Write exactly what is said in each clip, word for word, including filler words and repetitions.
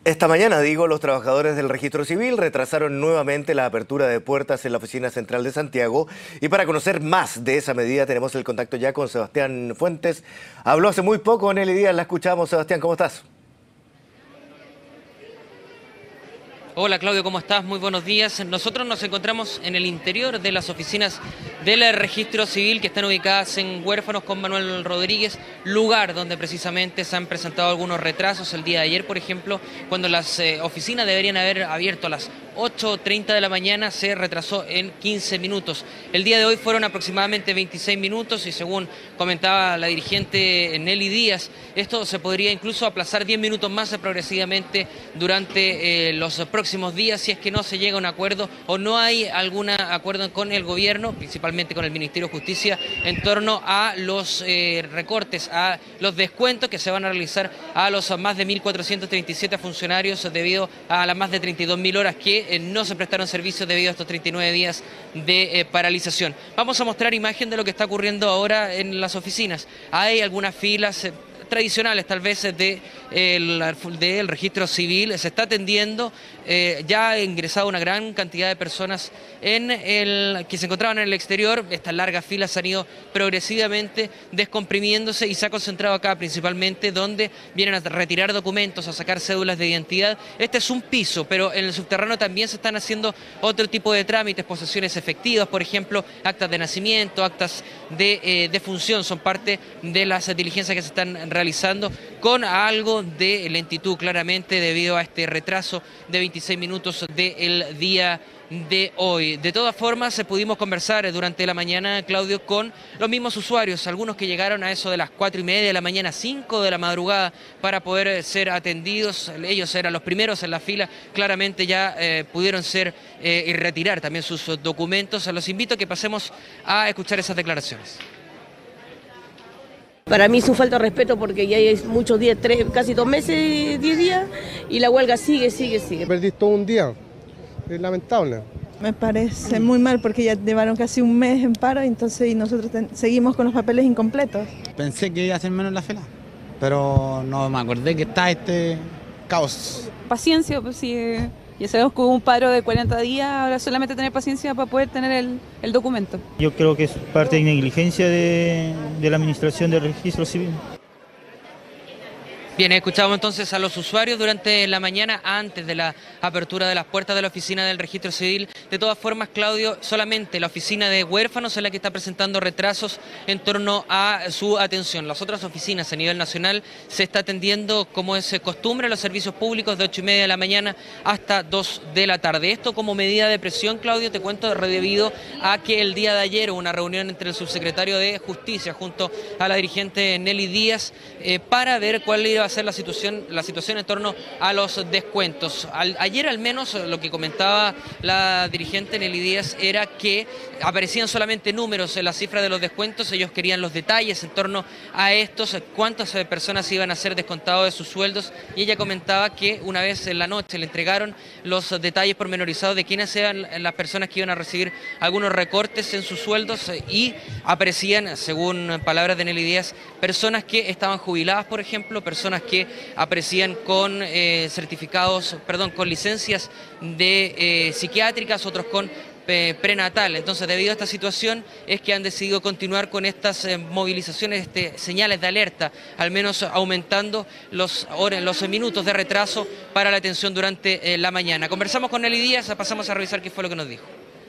Esta mañana, digo, los trabajadores del Registro Civil retrasaron nuevamente la apertura de puertas en la oficina central de Santiago. Y para conocer más de esa medida tenemos el contacto ya con Sebastián Fuentes. Habló hace muy poco Nelly Díaz, la escuchamos. Sebastián, ¿cómo estás? Hola Claudio, ¿cómo estás? Muy buenos días. Nosotros nos encontramos en el interior de las oficinas del Registro Civil que están ubicadas en Huérfanos con Manuel Rodríguez, lugar donde precisamente se han presentado algunos retrasos. El día de ayer, por ejemplo, cuando las eh, oficinas deberían haber abierto a las ocho treinta de la mañana, se retrasó en quince minutos. El día de hoy fueron aproximadamente veintiséis minutos y según comentaba la dirigente Nelly Díaz, esto se podría incluso aplazar diez minutos más progresivamente durante eh, los próximos días si es que no se llega a un acuerdo o no hay algún acuerdo con el gobierno, principalmente con el Ministerio de Justicia, en torno a los eh, recortes, a los descuentos que se van a realizar a los más de mil cuatrocientos treinta y siete funcionarios debido a las más de treinta y dos mil horas que eh, no se prestaron servicios debido a estos treinta y nueve días de eh, paralización. Vamos a mostrar imagen de lo que está ocurriendo ahora en las oficinas. Hay algunas filas eh, tradicionales tal vez de, el, del Registro Civil, se está atendiendo, eh, ya ha ingresado una gran cantidad de personas en el, que se encontraban en el exterior. Estas largas filas se han ido progresivamente descomprimiéndose y se ha concentrado acá principalmente donde vienen a retirar documentos, a sacar cédulas de identidad. Este es un piso, pero en el subterráneo también se están haciendo otro tipo de trámites, posesiones efectivas, por ejemplo, actas de nacimiento, actas de eh, defunción, son parte de las diligencias que se están realizando con algo de lentitud claramente debido a este retraso de veintiséis minutos del día de hoy. De todas formas, pudimos conversar durante la mañana, Claudio, con los mismos usuarios, algunos que llegaron a eso de las cuatro y media de la mañana, cinco de la madrugada, para poder ser atendidos. Ellos eran los primeros en la fila, claramente ya eh, pudieron ser eh, y retirar también sus documentos. Los invito a que pasemos a escuchar esas declaraciones. Para mí es un falta de respeto porque ya hay muchos días, tres, casi dos meses, diez días, y la huelga sigue, sigue, sigue. Perdí todo un día, es lamentable. Me parece muy mal porque ya llevaron casi un mes en paro, entonces y nosotros seguimos con los papeles incompletos. Pensé que iba a ser menos la fila, pero no me acordé que está este caos. Paciencia, pues sí. Ya sabemos que hubo un paro de cuarenta días, ahora solamente tener paciencia para poder tener el, el documento. Yo creo que es parte de negligencia de, de la administración del Registro Civil. Bien, escuchamos entonces a los usuarios durante la mañana antes de la apertura de las puertas de la oficina del Registro Civil. De todas formas, Claudio, solamente la oficina de huérfanos es la que está presentando retrasos en torno a su atención. Las otras oficinas a nivel nacional se está atendiendo, como es costumbre, los servicios públicos de ocho y media de la mañana hasta dos de la tarde. Esto como medida de presión, Claudio, te cuento, debido a que el día de ayer hubo una reunión entre el subsecretario de Justicia junto a la dirigente Nelly Díaz eh, para ver cuál iba a ser la situación, la situación en torno a los descuentos. Al, ayer al menos lo que comentaba la dirigente Nelly Díaz era que aparecían solamente números en la cifra de los descuentos. Ellos querían los detalles en torno a estos, cuántas personas iban a ser descontados de sus sueldos, y ella comentaba que una vez en la noche le entregaron los detalles pormenorizados de quiénes eran las personas que iban a recibir algunos recortes en sus sueldos, y aparecían, según palabras de Nelly Díaz, personas que estaban jubiladas, por ejemplo, personas que aparecían con eh, certificados, perdón, con licencias de eh, psiquiátricas, otros con eh, prenatal. Entonces, debido a esta situación es que han decidido continuar con estas eh, movilizaciones, este, señales de alerta, al menos aumentando los, horas, los minutos de retraso para la atención durante eh, la mañana. Conversamos con Nelly Díaz, pasamos a revisar qué fue lo que nos dijo.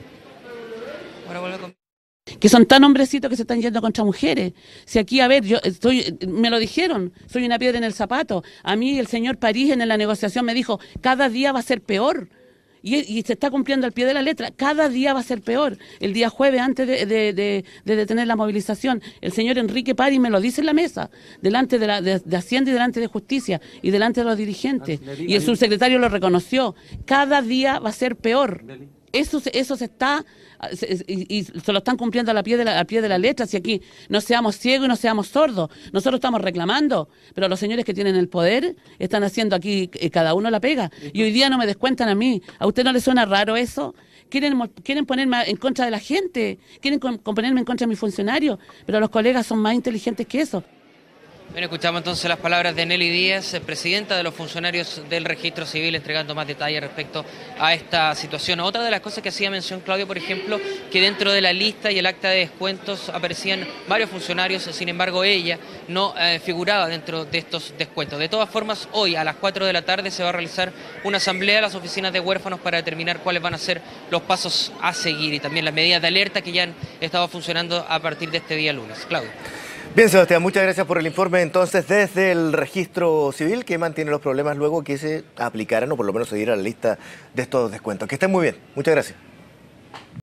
Ahora vuelve con... que son tan hombrecitos que se están yendo contra mujeres. Si aquí, a ver, yo estoy, me lo dijeron, soy una piedra en el zapato. A mí el señor París en la negociación me dijo, cada día va a ser peor. Y, y se está cumpliendo al pie de la letra, cada día va a ser peor. El día jueves, antes de, de, de, de detener la movilización, el señor Enrique París me lo dice en la mesa, delante de, la, de, de Hacienda y delante de Justicia, y delante de los dirigentes. Y el subsecretario lo reconoció. Cada día va a ser peor. Eso, eso se está, y, y se lo están cumpliendo a la pie de la, al pie de la letra. Si aquí no seamos ciegos y no seamos sordos, nosotros estamos reclamando, pero los señores que tienen el poder están haciendo aquí eh, cada uno la pega. Y hoy día no me descuentan a mí. ¿A usted no le suena raro eso? Quieren, quieren ponerme en contra de la gente, quieren con, con ponerme en contra de mis funcionarios, pero los colegas son más inteligentes que eso. Bien, escuchamos entonces las palabras de Nelly Díaz, presidenta de los funcionarios del Registro Civil, entregando más detalles respecto a esta situación. Otra de las cosas que hacía mención Claudio, por ejemplo, que dentro de la lista y el acta de descuentos aparecían varios funcionarios, sin embargo ella no eh, figuraba dentro de estos descuentos. De todas formas, hoy a las cuatro de la tarde se va a realizar una asamblea a las oficinas de huérfanos para determinar cuáles van a ser los pasos a seguir y también las medidas de alerta que ya han estado funcionando a partir de este día lunes. Claudio. Bien, Sebastián, muchas gracias por el informe. Entonces, desde el Registro Civil, que mantiene los problemas luego que se aplicaran o por lo menos se diera la lista de estos descuentos. Que estén muy bien. Muchas gracias.